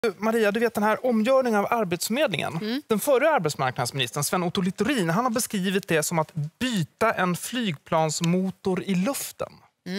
Maria, du vet den här omgörningen av Arbetsförmedlingen. Den förre arbetsmarknadsministern Sven Otto Littorin, han har beskrivit det som att byta en flygplansmotor i luften.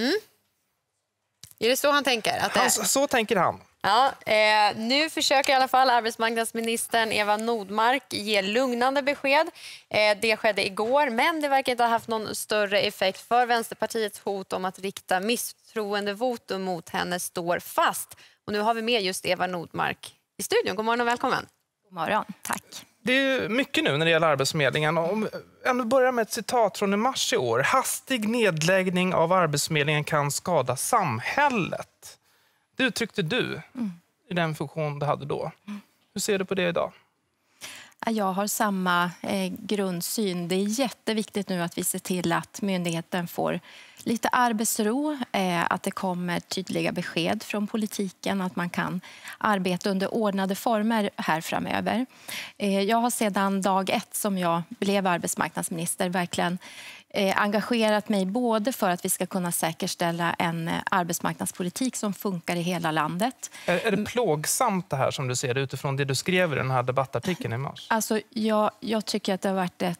Är det så han tänker? Så tänker han. Ja, nu försöker i alla fall arbetsmarknadsministern Eva Nordmark ge lugnande besked. Det skedde igår, men det verkar inte ha haft någon större effekt för Vänsterpartiets hot om att rikta misstroendevotum mot henne står fast. Och nu har vi med just Eva Nordmark i studion. God morgon och välkommen. God morgon, tack. Det är mycket nu när det gäller Arbetsförmedlingen. Om jag börjar med ett citat från i mars i år. Hastig nedläggning av Arbetsförmedlingen kan skada samhället. Det uttryckte du i den funktion du hade då. Hur ser du på det idag? Jag har samma grundsyn. Det är jätteviktigt nu att vi ser till att myndigheten får lite arbetsro, att det kommer tydliga besked från politiken, att man kan arbeta under ordnade former här framöver. Jag har sedan dag 1 som jag blev arbetsmarknadsminister verkligen engagerat mig både för att vi ska kunna säkerställa en arbetsmarknadspolitik som funkar i hela landet. Är det plågsamt det här som du ser utifrån det du skrev i den här debattartikeln i mars? Alltså, jag tycker att det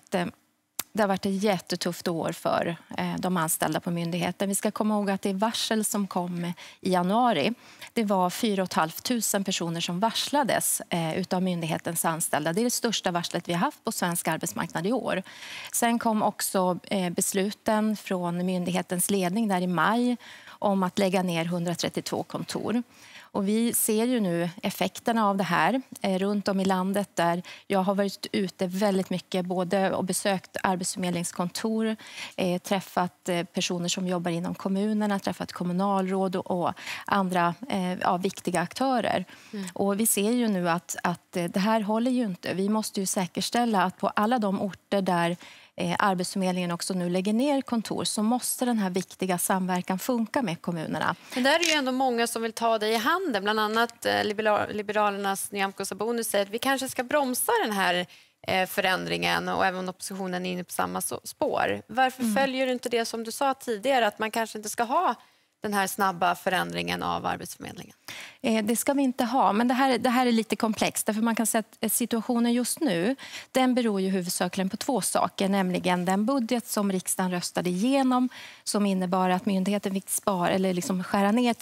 har varit ett jättetufft år för de anställda på myndigheten. Vi ska komma ihåg att det varsel som kom i januari, det var 4 500 personer som varslades utav myndighetens anställda. Det är det största varslet vi har haft på svensk arbetsmarknad i år. Sen kom också besluten från myndighetens ledning där i maj om att lägga ner 132 kontor. Och vi ser ju nu effekterna av det här runt om i landet där jag har varit ute väldigt mycket både och besökt arbetsförmedlingskontor, träffat personer som jobbar inom kommunerna, träffat kommunalråd och andra viktiga aktörer. Och vi ser ju nu att det här håller ju inte. Vi måste ju säkerställa att på alla de orter där Arbetsförmedlingen också nu lägger ner kontor så måste den här viktiga samverkan funka med kommunerna. Men där är ju ändå många som vill ta dig i handen. Bland annat Liberalernas Nyamko Sabuni säger att vi kanske ska bromsa den här förändringen och även oppositionen är inne på samma spår. Varför följer du inte det som du sa tidigare att man kanske inte ska ha den här snabba förändringen av Arbetsförmedlingen? Det ska vi inte ha, men det här är lite komplext. Därför man kan säga att situationen just nu, den beror ju huvudsakligen på 2 saker. Nämligen den budget som riksdagen röstade igenom som innebar att myndigheten fick skära ner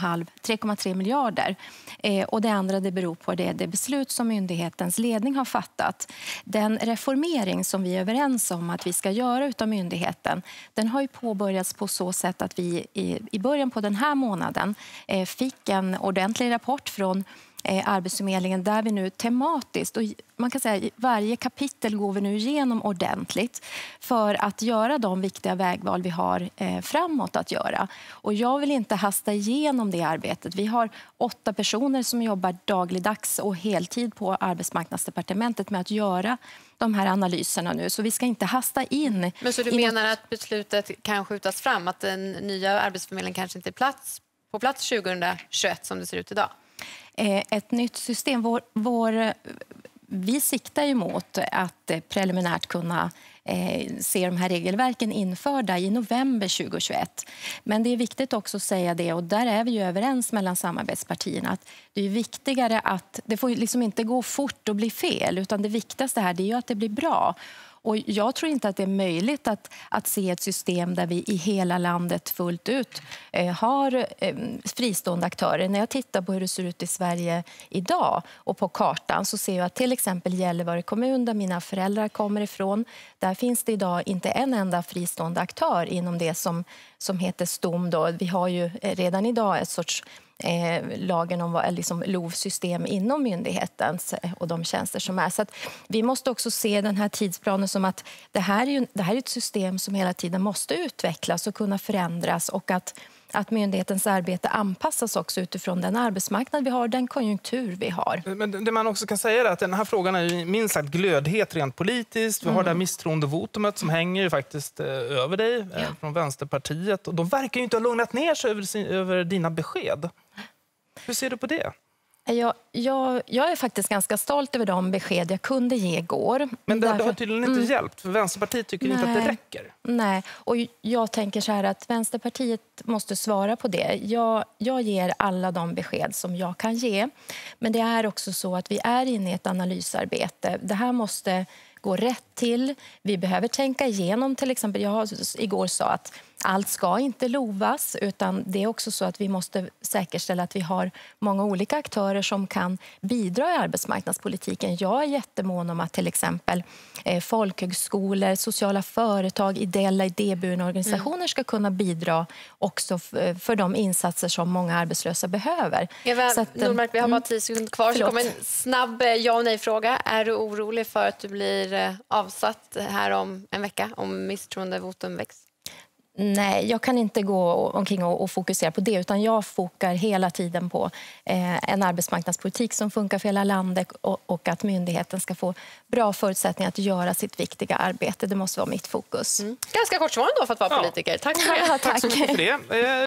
3,3 miljarder. Och det andra det beror på det beslut som myndighetens ledning har fattat. Den reformering som vi är överens om att vi ska göra utav myndigheten, den har ju påbörjats på så sätt att vi i början på den här månaden fick en ordentlig rapport från Arbetsförmedlingen där vi nu tematiskt, och man kan säga varje kapitel går vi nu igenom ordentligt för att göra de viktiga vägval vi har framåt att göra. Och jag vill inte hasta igenom det arbetet. Vi har 8 personer som jobbar dagligdags och heltid på Arbetsmarknadsdepartementet med att göra de här analyserna nu. Så vi ska inte hasta in. Men så du menar att beslutet kan skjutas fram? Att den nya Arbetsförmedlingen kanske inte är på plats 2021 som det ser ut idag? Ett nytt system. Vi siktar ju mot att preliminärt kunna se de här regelverken införda i november 2021. Men det är viktigt också att säga det, och där är vi ju överens mellan samarbetspartierna, att det är viktigare att det får liksom inte gå fort och bli fel, utan det viktigaste här det är ju att det blir bra. Och jag tror inte att det är möjligt att se ett system där vi i hela landet fullt ut har fristående aktörer. När jag tittar på hur det ser ut i Sverige idag och på kartan så ser jag att till exempel Gällivare kommun där mina föräldrar kommer ifrån, där finns det idag inte en enda fristående aktör inom det som heter STOM. Då. Vi har ju redan idag ett sorts lagen om LOV-system inom myndigheten och de tjänster som är. Så att vi måste också se den här tidsplanen som att det här är ett system som hela tiden måste utvecklas och kunna förändras, och att myndighetens arbete anpassas också utifrån den arbetsmarknad vi har, den konjunktur vi har. Men det man också kan säga är att den här frågan är ju minst sagt glödhet rent politiskt. Vi har det här misstroendevotumet som hänger ju faktiskt över dig från Vänsterpartiet. Och de verkar ju inte ha lugnat ner sig över dina besked. Hur ser du på det? Jag är faktiskt ganska stolt över de besked jag kunde ge igår. Men det har tydligen inte hjälpt, för Vänsterpartiet tycker inte att det räcker. Nej, och jag tänker så här att Vänsterpartiet måste svara på det. Jag ger alla de besked som jag kan ge. Men det är också så att vi är inne i ett analysarbete. Det här måste gå rätt till. Vi behöver tänka igenom, till exempel, jag igår sa att allt ska inte lovas, utan det är också så att vi måste säkerställa att vi har många olika aktörer som kan bidra i arbetsmarknadspolitiken. Jag är jättemån om att till exempel folkhögskolor, sociala företag, ideella idéburna organisationer ska kunna bidra också för de insatser som många arbetslösa behöver. Eva Nordmark, vi har bara 10 sekunder kvar. Så kommer en snabb ja- och nej-fråga. Är du orolig för att du blir avsatt här om en vecka om misstroendevotum väcks? Nej, jag kan inte gå omkring och fokusera på det, utan jag fokar hela tiden på en arbetsmarknadspolitik som funkar för hela landet och att myndigheten ska få bra förutsättningar att göra sitt viktiga arbete. Det måste vara mitt fokus. Ganska kort svar då för att vara politiker. Tack för det. Tack så mycket för det.